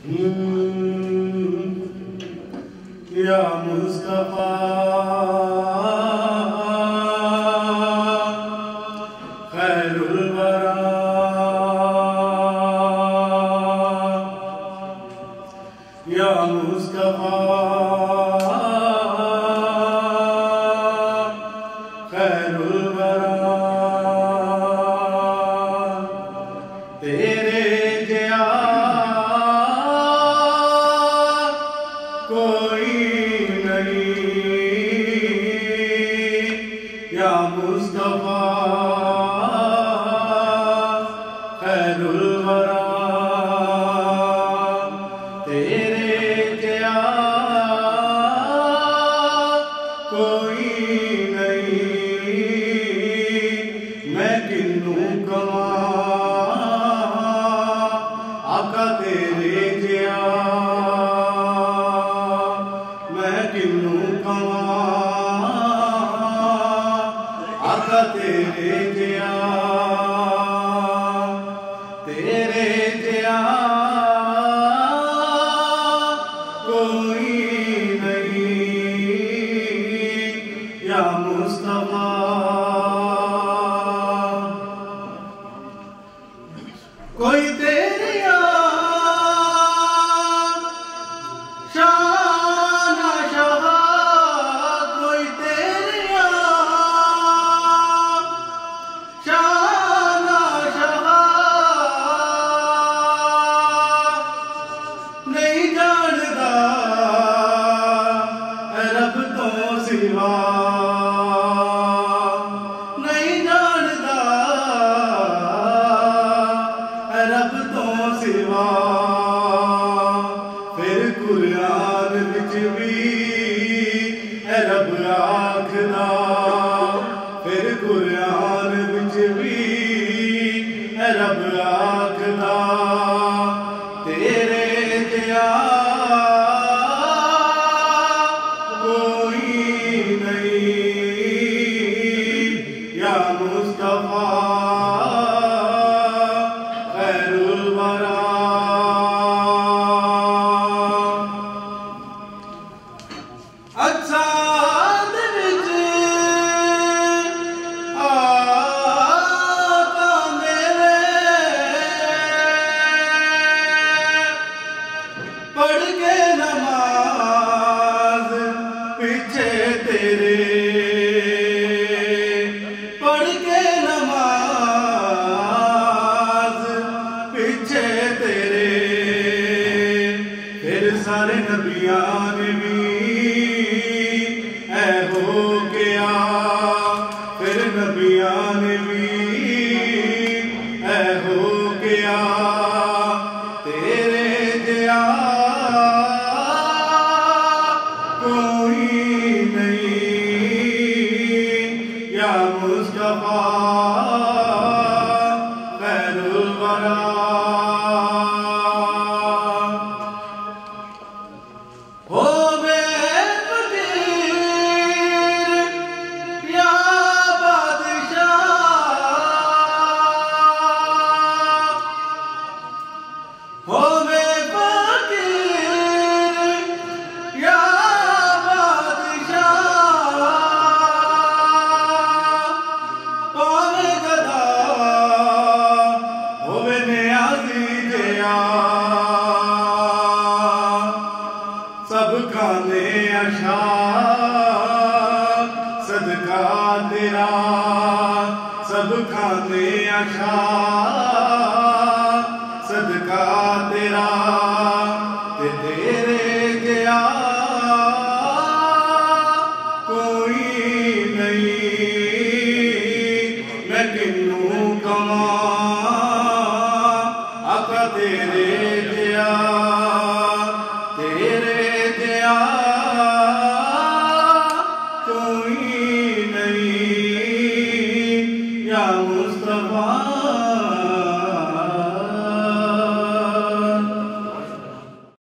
या मुस्तफा खैरुल वरा, या मुस्तफा खैरुल वरा, तेरे जया कोई नहीं, या मुस्तफा खैरुल वरा, तेरे जया कोई नहीं। मैं किन्नू कवा आका तेरे जया, मैं किन्नू कवा आका तेरे जया, तेरे जया कोई नहीं, या मुस्तफा। कोई तेरे शान शहा, कोई तेरे शान शहा नहीं जानदा रब तो सिवा, नहीं जानदा रब तो सिवा। फिर कुरान विच भी रब आखदा, फिर कुरान विच भी रब आखदा, तेरे जया कोई नहीं, या मुस्तफा खैरुल वरा। अजाद विच आका मेरे पढ़ के नमाज पीछे तेरे, पढ़ के नमाज पीछे तेरे। फिर सारे नबियां ने भी ऐ हो गया, फिर नबियां ने भी ऐ हो गया, तेरे जया कोई नहीं, या मुस्तफा खैरुल वरा। होवे फकीर या बादशाह, होवे फकीर या बादशाह, पावे गदा होवे नियाज़ी जया, सब खाने अशा सदका तेरा, सब खाने अशा सदका तेरा।